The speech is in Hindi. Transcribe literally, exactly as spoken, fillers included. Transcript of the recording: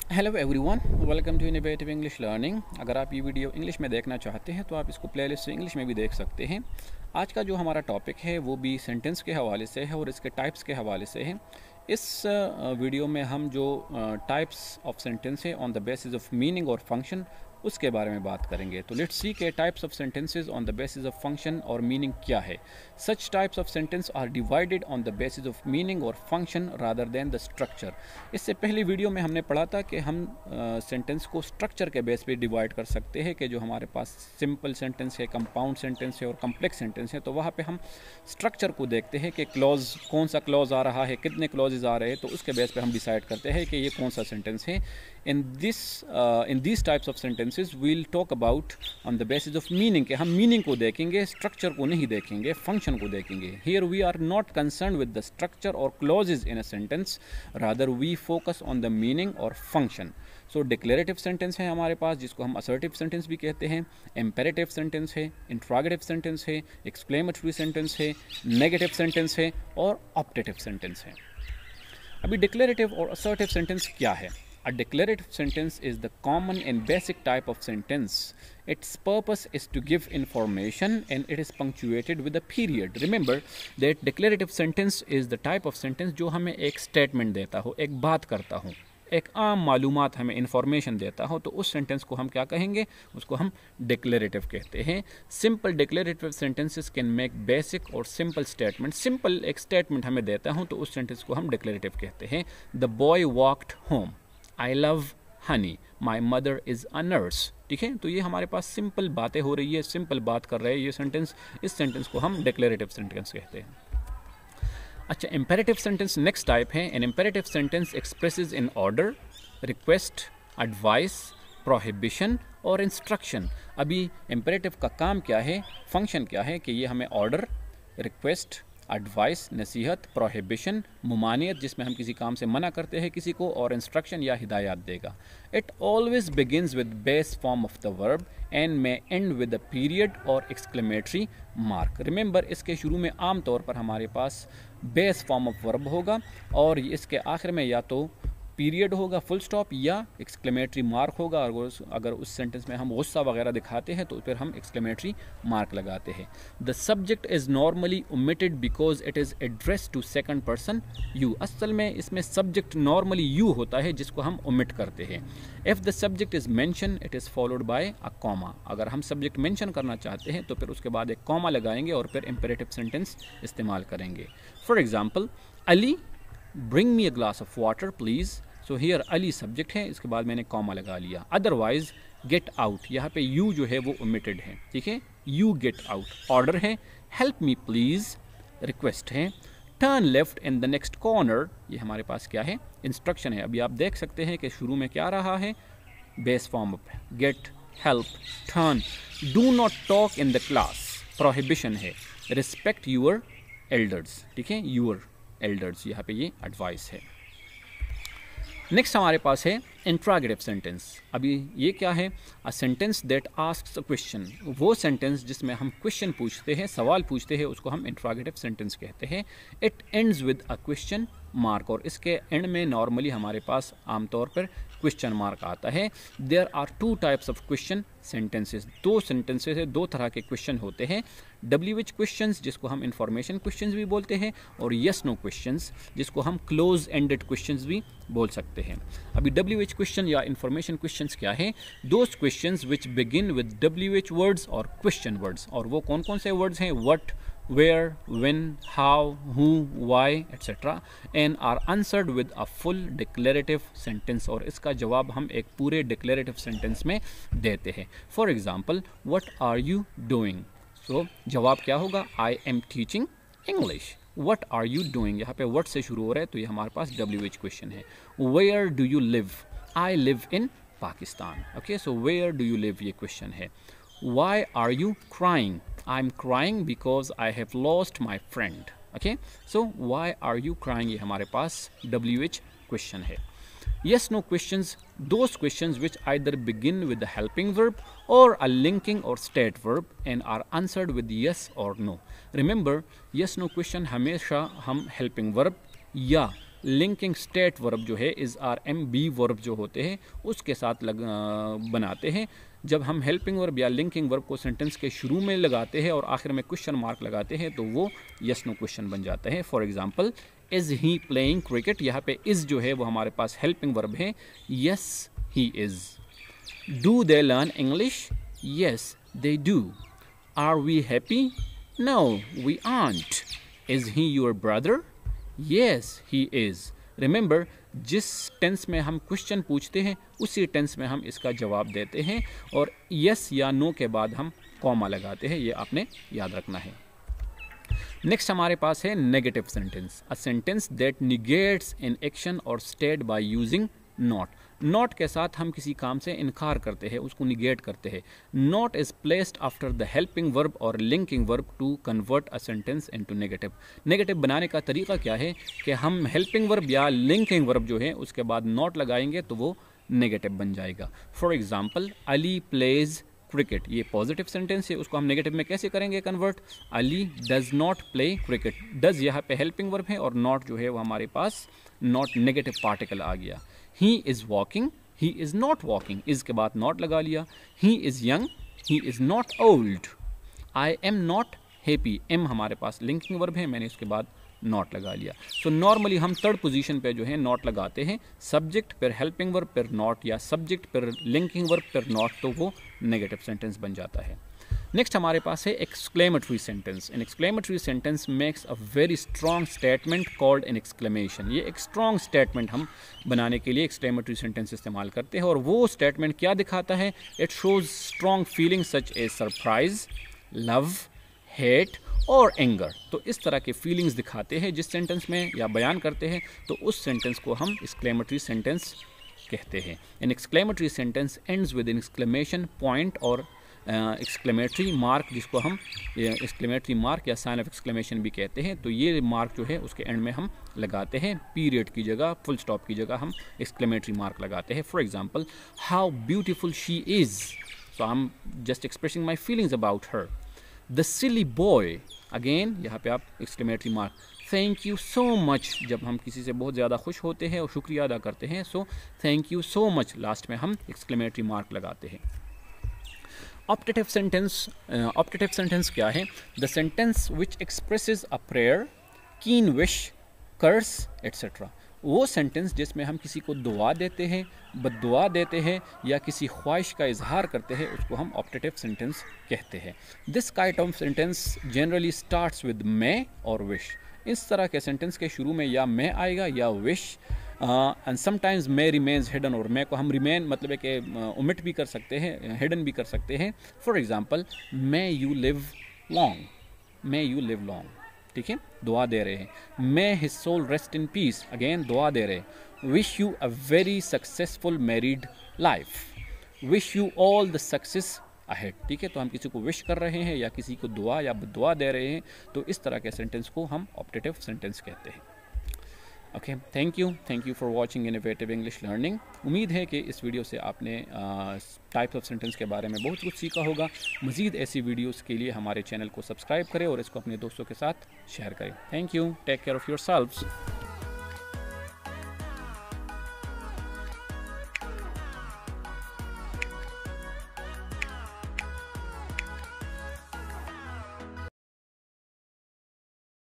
Hello everyone, welcome to innovative English learning. अगर आप ये वीडियो इंग्लिश में देखना चाहते हैं तो आप इसको प्लेलिस्ट से इंग्लिश में भी देख सकते हैं। आज का जो हमारा टॉपिक है वो भी सेंटेंस के हवाले से है और इसके टाइप्स के हवाले से है। इस वीडियो में हम जो टाइप्स ऑफ सेंटेंस है on the basis of meaning और फंक्शन उसके बारे में बात करेंगे। तो लेट्स सी के types of sentences on the basis of function और मीनिंग क्या है। Such types of sentence are divided on the basis of meaning और function rather than the structure. इससे पहली वीडियो में हमने पढ़ा था कि हम सेंटेंस को स्ट्रक्चर के बेस पे डिवाइड कर सकते हैं कि जो हमारे पास सिंपल सेंटेंस है, कंपाउंड सेंटेंस है और कम्प्लेक्स सेंटेंस है, तो वहाँ पे हम स्ट्रक्चर को देखते हैं कि क्लॉज कौन सा क्लॉज आ रहा है, कितने क्लॉजेज आ रहे हैं, तो उसके बेस पे हम डिसाइड करते हैं कि ये कौन सा सेंटेंस है। In this in this types of sentences we'll talk about on the basis of meaning के हम मीनिंग को देखेंगे, स्ट्रक्चर को नहीं देखेंगे, फंक्शन को देखेंगे। Here we are not concern with the structure और clauses in a sentence, rather we focus on the meaning और फंक्शन। सो डिक्लेरेटिव सेंटेंस है हमारे पास, जिसको हम असर्टिव सेंटेंस भी कहते हैं, इम्पेरेटिव सेंटेंस है, इंट्रोगेटिव सेंटेंस है, एक्सक्लेमेटरी सेंटेंस है, नेगेटिव सेंटेंस है और ऑप्टेटिव सेंटेंस है। अभी डिक्लेरेटिव और असर्टिव सेंटेंस क्या है? A declarative sentence is the common and basic type of sentence. Its purpose is to give information and it is punctuated with a period. Remember that declarative sentence is the type of sentence जो हमें एक statement देता हो, एक बात करता हो, एक आम मालूमात हमें इंफॉर्मेशन देता हो, तो उस सेंटेंस को हम क्या कहेंगे? उसको हम डिक्लेरेटिव कहते हैं। Simple declarative sentences can make basic और सिंपल स्टेटमेंट। सिंपल एक स्टेटमेंट हमें देता हो तो उस सेंटेंस को हम डिक्लेरेटिव कहते हैं। The boy walked home, I love honey, my mother is a nurse. ठीक है, तो ये हमारे पास सिंपल बातें हो रही है, सिंपल बात कर रहे हैं ये सेंटेंस, इस सेंटेंस को हम डिक्लेरेटिव सेंटेंस कहते हैं। अच्छा, इम्पेरेटिव सेंटेंस नेक्स्ट टाइप है। An imperative sentence expresses in order, request, advice, prohibition और इंस्ट्रक्शन। अभी इम्पेरेटिव का काम क्या है, फंक्शन क्या है कि ये हमें ऑर्डर, रिक्वेस्ट, एडवाइस, नसीहत, प्रोहिबिशन, मुमानियत जिसमें हम किसी काम से मना करते हैं किसी को, और इंस्ट्रक्शन या हिदायत देगा। It always begins with base form of the verb and may end with the period और एक्सक्लेमेटरी मार्क। रिमेंबर, इसके शुरू में आम तौर पर हमारे पास बेस फॉर्म ऑफ वर्ब होगा और इसके आखिर में या तो पीरियड होगा, फुल स्टॉप, या एक्सक्लेमेटरी मार्क होगा। और अगर उस सेंटेंस में हम गुस्सा वगैरह दिखाते हैं तो फिर हम एक्सक्लेमेटरी मार्क लगाते हैं। The subject is normally omitted because it is address to second person you. असल में इसमें सब्जेक्ट नॉर्मली यू होता है जिसको हम ओमिट करते हैं। If the subject is mention it is followed by a comma. अगर हम सब्जेक्ट मेंशन करना चाहते हैं तो फिर उसके बाद एक कॉमा लगाएंगे और फिर इम्पेरेटिव सेंटेंस इस्तेमाल करेंगे। For example, Ali bring me a glass of water please. So here Ali subject है, इसके बाद मैंने कॉमा लगा लिया। अदरवाइज गेट आउट, यहाँ पे यू जो है वो ओमिटेड है। ठीक है, यू गेट आउट। ऑर्डर है, हेल्प मी प्लीज़ रिक्वेस्ट है। Turn left in the next corner, ये हमारे पास क्या है? इंस्ट्रक्शन है। अभी आप देख सकते हैं कि शुरू में क्या रहा है? Base form of get, help, turn. Do not talk in the class, prohibition है। रिस्पेक्ट यूअर एल्डर्स, ठीक है, यूअर एल्डर्स, यहाँ पे ये एडवाइस है। नेक्स्ट हमारे पास है इंट्रोगेटिव सेंटेंस। अभी ये क्या है? A sentence that asks a question. वो सेंटेंस जिसमें हम क्वेश्चन पूछते हैं, सवाल पूछते हैं, उसको हम इंट्रोगेटिव सेंटेंस कहते हैं। It ends with a question mark, और इसके एंड में नॉर्मली हमारे पास आमतौर पर क्वेश्चन मार्क आता है। There are two types of question sentences. दो सेंटेंसेस है, दो तरह के क्वेश्चन होते हैं। डब्ल्यू एच क्वेश्चंस जिसको हम इंफॉर्मेशन क्वेश्चंस भी बोलते हैं, और यस नो क्वेश्चंस जिसको हम क्लोज एंडेड क्वेश्चंस भी बोल सकते हैं। अभी डब्ल्यू एच क्वेश्चन या इंफॉर्मेशन क्वेश्चंस क्या है? Those questions which begin with W H words और क्वेश्चन वर्ड्स। और वो कौन कौन से वर्ड्स हैं? What, where, when, how, who, why, et cetera and are answered with a full declarative sentence। और इसका जवाब हम एक पूरे declarative sentence में देते हैं। For example, what are you doing? So जवाब क्या होगा? I am teaching English। What are you doing? यहाँ पे what से शुरू हो रहा है तो ये हमारे पास W H question है। Where do you live? I live in Pakistan। Okay, so where do you live ये question है। Why are you crying? I'm crying because I have lost my friend। Okay, so why are you crying ये हमारे पास W H question है। Yes no questions, those questions which either begin with the helping verb or a linking or state verb and are answered with yes or no। Remember, yes no question हमेशा हम helping verb या लिंकिंग स्टेट वर्ब जो है is are am be verb जो होते हैं उसके साथ लग आ, बनाते हैं। जब हम हेल्पिंग वर्ब या लिंकिंग वर्ब को सेंटेंस के शुरू में लगाते हैं और आखिर में क्वेश्चन मार्क लगाते हैं तो वो यस नो क्वेश्चन बन जाता है। For example, is he playing cricket, यहाँ पे इज़ जो है वो हमारे पास हेल्पिंग वर्ब है, yes he is. Do they learn English, yes they do. Are we happy, no we aren't. Is he your brother, yes he is. Remember, जिस टेंस में हम क्वेश्चन पूछते हैं उसी टेंस में हम इसका जवाब देते हैं और यस या नो के बाद हम कॉमा लगाते हैं, ये आपने याद रखना है। नेक्स्ट हमारे पास है negative sentence, a sentence that negates an action और state by using not. Not के साथ हम किसी काम से इनकार करते हैं, उसको निगेट करते हैं। Not is placed after the helping verb और linking verb to convert a sentence into negative. Negative बनाने का तरीका क्या है कि हम हेल्पिंग वर्ब या लिंकिंग वर्ब जो है उसके बाद नॉट लगाएंगे तो वो नेगेटिव बन जाएगा। For example, Ali plays cricket, ये पॉजिटिव सेंटेंस है, उसको हम नेगेटिव में कैसे करेंगे convert? Ali does not play cricket. Does यहाँ पे हेल्पिंग वर्ब है और नॉट जो है वो हमारे पास नॉट नेगेटिव पार्टिकल आ गया। He is walking, he is not walking, is के बाद नॉट लगा लिया। He is young, he is not old. I am not happy, am हमारे पास लिंकिंग वर्ब है, मैंने उसके बाद नॉट लगा लिया। सो नॉर्मली हम थर्ड पोजीशन पे जो है नॉट लगाते हैं, सब्जेक्ट पर हेल्पिंग वर्ब पर नॉट या सब्जेक्ट पर लिंकिंग वर्ब पर नॉट, तो वो नेगेटिव सेंटेंस बन जाता है। नेक्स्ट हमारे पास है exclamatory sentence. An exclamatory sentence makes a very strong statement called an exclamation. ये एक स्ट्रॉन्ग स्टेटमेंट हम बनाने के लिए एक्सक्लेमेटरी सेंटेंस इस्तेमाल करते हैं और वो स्टेटमेंट क्या दिखाता है? It shows strong feeling such as surprise, love, hate और एंगर। तो इस तरह के फीलिंग्स दिखाते हैं जिस सेंटेंस में या बयान करते हैं, तो उस सेंटेंस को हम एक्सक्लेमेटरी सेंटेंस कहते हैं। An exclamatory sentence ends with an exclamation point और एक्सक्लेमेटरी मार्क, जिसको हम एक्सक्लेमेटरी मार्क या साइन ऑफ एक्सक्लेमेशन भी कहते हैं। तो ये मार्क जो है उसके एंड में हम लगाते हैं, पीरियड की जगह, फुल स्टॉप की जगह हम एक्सक्लेमेटरी मार्क लगाते हैं। For example, how beautiful she is, so I am just expressing my feelings about her. The silly boy, again यहाँ पे आप exclamatory mark. Thank you so much, जब हम किसी से बहुत ज़्यादा खुश होते हैं और शुक्रिया अदा करते हैं, so thank you so much, last में हम एक्सक्लेमेटरी मार्क लगाते हैं। ऑप्टेटिव सेंटेंस, ऑप्टेटिव सेंटेंस क्या है? The sentence which expresses a prayer, keen wish, curse etcetera. वो सेंटेंस जिसमें हम किसी को दुआ देते हैं, बद्दुआ देते हैं या किसी ख्वाहिश का इजहार करते हैं, उसको हम ऑप्टेटिव सेंटेंस कहते हैं। This kind of sentence generally starts with may और विश। इस तरह के सेंटेंस के शुरू में या मैं आएगा या wish, and sometimes may remains hidden, और मे को हम रिमेन मतलब है कि ओमिट भी कर सकते हैं, हिडन भी कर सकते हैं। For example, may you live long, may you live long, ठीक है, दुआ दे रहे हैं। May his soul rest in peace, again दुआ दे रहे हैं। Wish you a very successful married life, wish you all the success ahead, ठीक है। तो हम किसी को विश कर रहे हैं या किसी को दुआ या दुआ दे रहे हैं, तो इस तरह के सेंटेंस को हम ऑप्टेटिव सेंटेंस कहते हैं। Okay, thank you thank you for watching innovative English learning. उम्मीद है कि इस वीडियो से आपने टाइप्स ऑफ सेंटेंस के बारे में बहुत कुछ सीखा होगा। मज़ीद ऐसी वीडियोस के लिए हमारे चैनल को सब्सक्राइब करें और इसको अपने दोस्तों के साथ शेयर करें। Thank you, take care of yourselves.